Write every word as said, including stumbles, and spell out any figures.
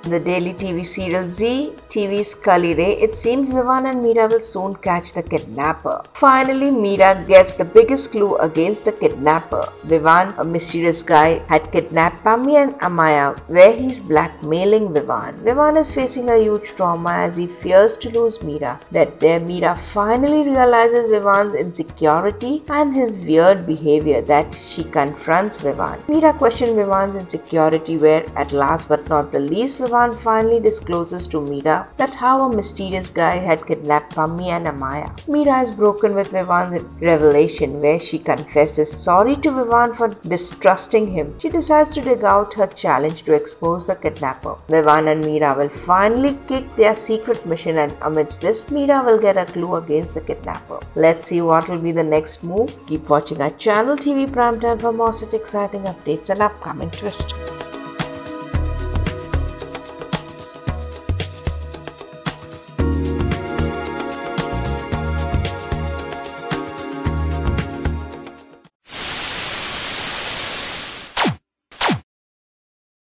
The daily T V serial Zee T V's Kali Re, it seems Vivaan and Meera will soon catch the kidnapper. Finally, Meera gets the biggest clue against the kidnapper. Vivaan, a mysterious guy, had kidnapped Pammi and Amaya, where he's blackmailing Vivaan. Vivaan is facing a huge trauma as he fears to lose Meera. That there, Meera finally realizes Vivaan's insecurity and his weird behavior that she confronts Vivaan. Meera questions Vivaan's insecurity, where at last but not the least, Vivaan finally discloses to Meera that how a mysterious guy had kidnapped Pammi and Amaya. Meera is broken with Vivaan's revelation, where she confesses sorry to Vivaan for distrusting him. She decides to dig out her challenge to expose the kidnapper. Vivaan and Meera will finally kick their secret mission, and amidst this, Meera will get a clue against the kidnapper. Let's see what will be the next move. Keep watching our channel T V Primetime for more such exciting updates and upcoming twists.